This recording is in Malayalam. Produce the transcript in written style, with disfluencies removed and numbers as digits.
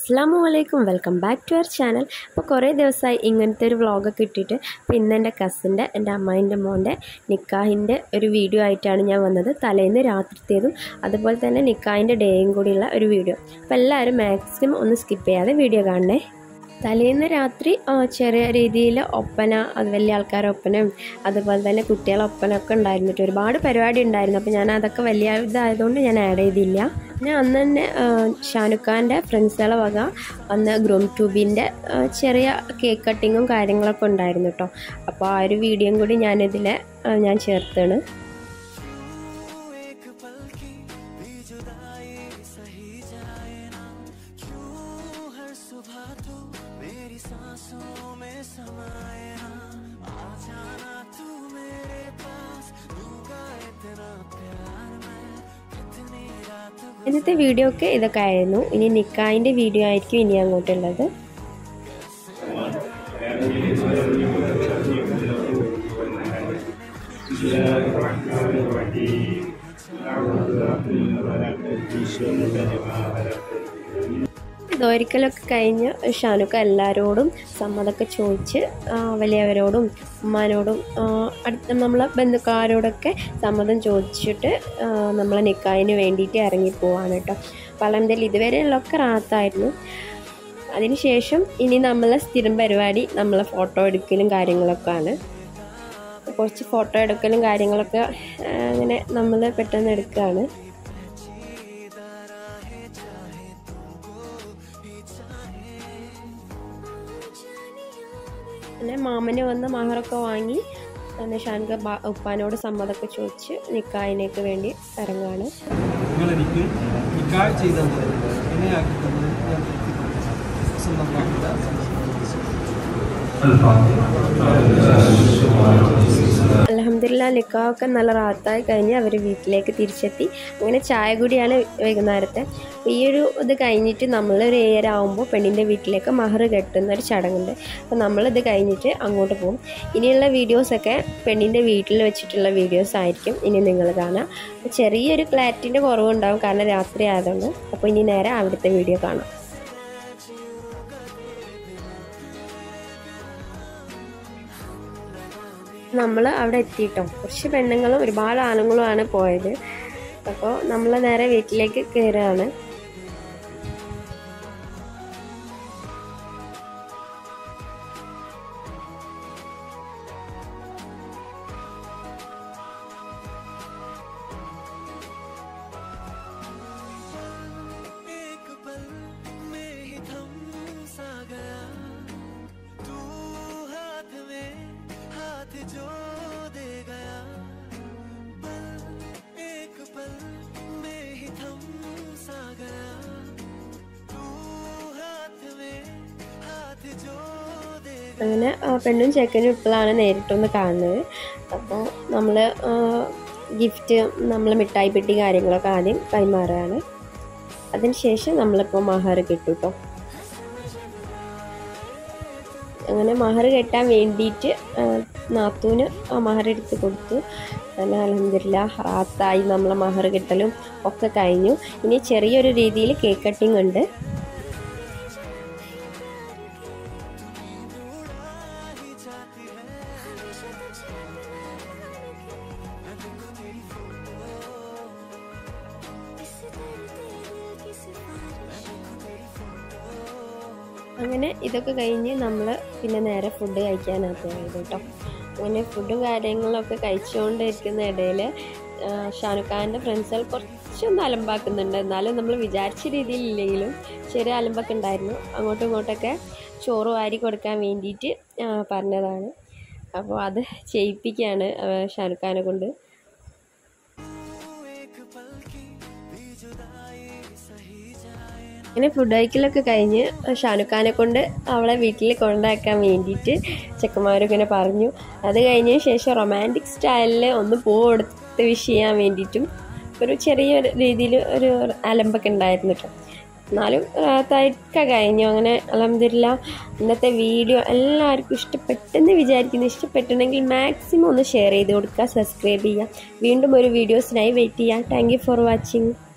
Assalamualaikum, welcome back to our channel. അപ്പോൾ കുറേ ദിവസമായി ഇങ്ങനത്തെ ഒരു വ്ളോഗൊക്കെ ഇട്ടിട്ട് അപ്പോൾ ഇന്ന് എൻ്റെ കസിൻ്റെ എൻ്റെ അമ്മായിൻ്റെ മോൻ്റെ നിക്കാഹിൻ്റെ ഒരു വീഡിയോ ആയിട്ടാണ് ഞാൻ വന്നത്. തലേന്ന് രാത്രിത്തേതും അതുപോലെ തന്നെ നിക്കാഹിൻ്റെ ഡേയും കൂടിയുള്ള ഒരു വീഡിയോ. അപ്പോൾ എല്ലാവരും മാക്സിമം ഒന്ന് സ്കിപ്പ് ചെയ്യാതെ വീഡിയോ കാണണേ. തലേന്ന് രാത്രി ചെറിയ രീതിയിൽ ഒപ്പന, അത് വലിയ ആൾക്കാരുടെ ഒപ്പനയും അതുപോലെ തന്നെ കുട്ടികളെ ഒപ്പനയൊക്കെ ഉണ്ടായിരുന്നിട്ട് ഒരുപാട് പരിപാടി ഉണ്ടായിരുന്നു. അപ്പോൾ ഞാൻ അതൊക്കെ വലിയ ഇതായതുകൊണ്ട് ഞാൻ ആഡ് ചെയ്തില്ല. ഞാൻ അന്ന് തന്നെ ഷാനുഖാൻ്റെ ഫ്രണ്ട്സുകളെ വക അന്ന് ഗ്രൂം ട്യൂബിൻ്റെ ചെറിയ കേക്ക് കട്ടിങ്ങും കാര്യങ്ങളൊക്കെ ഉണ്ടായിരുന്നു കേട്ടോ. അപ്പോൾ ആ ഒരു വീഡിയോയും കൂടി ഞാൻ ചേർത്താണ്. ഇന്നത്തെ വീഡിയോ ഒക്കെ ഇതൊക്കെ ആയിരുന്നു. ഇനി നിക്കാഹിൻ്റെ വീഡിയോ ആയിരിക്കും ഇനി അങ്ങോട്ടുള്ളത്. ഇതൊരിക്കലൊക്കെ കഴിഞ്ഞ് ഷാനുഖ എല്ലാവരോടും സമ്മതമൊക്കെ ചോദിച്ച് വലിയവരോടും ഉമ്മാനോടും അടുത്ത നമ്മളെ ബന്ധുക്കാരോടൊക്കെ സമ്മതം ചോദിച്ചിട്ട് നമ്മളെ നിക്കാഹിന് വേണ്ടിയിട്ട് ഇറങ്ങിപ്പോവാണ് കേട്ടോ. പലന്തൽ ഇതുവരെയുള്ളൊക്കെ റാത്തായിരുന്നു. അതിനുശേഷം ഇനി നമ്മളെ സ്ഥിരം പരിപാടി നമ്മളെ ഫോട്ടോ എടുക്കലും കാര്യങ്ങളൊക്കെ ആണ്. കുറച്ച് ഫോട്ടോ എടുക്കലും കാര്യങ്ങളൊക്കെ അങ്ങനെ നമ്മൾ പെട്ടെന്ന് എടുക്കുകയാണ്. പിന്നെ മാമന് വന്ന് മഹറൊക്കെ വാങ്ങി പിന്നെ ഷാനുഖ ഉപ്പാനോട് സമ്മതമൊക്കെ ചോദിച്ച് നിക്കാഹിനേക്ക് വേണ്ടി ഇറങ്ങുകയാണ്. അൽഹംദുലില്ലാ നിക്കാഹൊക്കെ നല്ല റാത്തായി കഴിഞ്ഞ് അവർ വീട്ടിലേക്ക് തിരിച്ചെത്തി. അങ്ങനെ ചായ കൂടിയാണ് വൈകുന്നേരത്തെ. ഈ ഒരു ഇത് കഴിഞ്ഞിട്ട് നമ്മളൊരു 7 ആകുമ്പോൾ പെണ്ണിൻ്റെ വീട്ടിലേക്ക് മഹർ കെട്ടുന്ന ഒരു ചടങ്ങുണ്ട്. അപ്പോൾ നമ്മളിത് കഴിഞ്ഞിട്ട് അങ്ങോട്ട് പോകും. ഇനിയുള്ള വീഡിയോസൊക്കെ പെണ്ണിൻ്റെ വീട്ടിൽ വെച്ചിട്ടുള്ള വീഡിയോസ് ആയിരിക്കും ഇനി നിങ്ങൾ കാണാം. ചെറിയൊരു ക്ലാരിറ്റിൻ്റെ കുറവുണ്ടാകും കാരണം രാത്രി ആയതുകൊണ്ട്. അപ്പോൾ ഇനി നേരെ അവിടുത്തെ വീഡിയോ കാണാം. നമ്മൾ അവിടെ എത്തിയിട്ടോ. കുറച്ച് പെണ്ണുങ്ങളും ഒരുപാട് ആണുങ്ങളുമാണ് പോയത്. അപ്പോൾ നമ്മൾ നേരെ വീട്ടിലേക്ക് കയറുകയാണ്. അങ്ങനെ പെണ്ണും ചെക്കനും ഇപ്പോഴാണ് നേരിട്ടൊന്ന് കാണുന്നത്. അപ്പോൾ നമ്മൾ ഗിഫ്റ്റ്, നമ്മൾ മിഠായി പെട്ടി കാര്യങ്ങളൊക്കെ ആദ്യം കൈമാറുകയാണ്. അതിനുശേഷം നമ്മളിപ്പോൾ മഹർ കിട്ടും കേട്ടോ. അങ്ങനെ മഹർ കെട്ടാൻ വേണ്ടിയിട്ട് നാത്തൂന് മഹർ എടുത്ത് കൊടുത്തു. അങ്ങനെ അൽഹംദുലില്ലാ റാത്തായി നമ്മളെ മഹർ കിട്ടലും ഒക്കെ കഴിഞ്ഞു. ഇനി ചെറിയൊരു രീതിയിൽ കേക്ക് കട്ടിങ് ഉണ്ട്. അങ്ങനെ ഇതൊക്കെ കഴിഞ്ഞ് നമ്മൾ പിന്നെ നേരെ ഫുഡ് കഴിക്കാനാണ് പോയത് കേട്ടോ. അങ്ങനെ ഫുഡും കാര്യങ്ങളൊക്കെ കഴിച്ചുകൊണ്ടിരിക്കുന്ന ഇടയിൽ ഷാനുഖാൻ്റെ ഫ്രണ്ട്സുകൾ കുറച്ചൊന്ന് അലമ്പാക്കുന്നുണ്ട്. എന്നാലും നമ്മൾ വിചാരിച്ച രീതിയിലില്ലെങ്കിലും ചെറിയ അലമ്പൊക്കെ ഉണ്ടായിരുന്നു. അങ്ങോട്ടും ഇങ്ങോട്ടൊക്കെ ചോറ് വാരി കൊടുക്കാൻ വേണ്ടിയിട്ട് പറഞ്ഞതാണ്. അപ്പോൾ അത് ചെയ്യിപ്പിക്കുകയാണ് ഷാനുഖാനെ കൊണ്ട്. അങ്ങനെ ഫുഡ് കഴിക്കലൊക്കെ കഴിഞ്ഞ് ഷാനുഖാനെ കൊണ്ട് അവളെ വീട്ടിൽ കൊണ്ടാക്കാൻ വേണ്ടിയിട്ട് ചെക്കന്മാരൊക്കെ പറഞ്ഞു. അത് കഴിഞ്ഞ ശേഷം റൊമാൻറ്റിക് സ്റ്റൈലിൽ ഒന്ന് കൊടുത്ത് വിഷ് ചെയ്യാൻ വേണ്ടിയിട്ടും ഒരു ചെറിയ രീതിയിൽ ഒരു അലമ്പൊക്കെ ഉണ്ടായിരുന്നു കേട്ടോ. എന്നാലും തയ്ക്ക കഴിഞ്ഞു. അങ്ങനെ അൽഹംദുലില്ലാ ഇന്നത്തെ വീഡിയോ എല്ലാവർക്കും ഇഷ്ടപ്പെട്ടെന്ന് വിചാരിക്കുന്നു. ഇഷ്ടപ്പെട്ടുണ്ടെങ്കിൽ മാക്സിമം ഒന്ന് ഷെയർ ചെയ്ത് കൊടുക്കുക, സബ്സ്ക്രൈബ് ചെയ്യുക. വീണ്ടും ഒരു വീഡിയോസിനായി വെയിറ്റ് ചെയ്യുക. Thank you for watching.